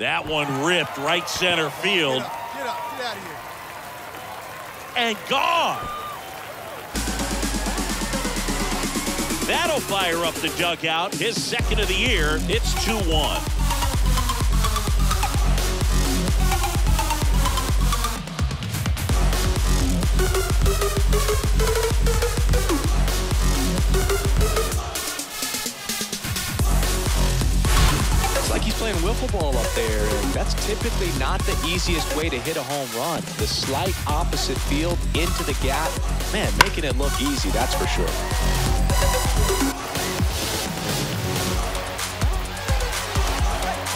That one ripped right center field. Get out of here. And gone. That'll fire up the dugout. His second of the year. It's 2-1. It's like he's playing wiffle ball up there, and that's typically not the easiest way to hit a home run. The slight opposite field into the gap, man, making it look easy, that's for sure.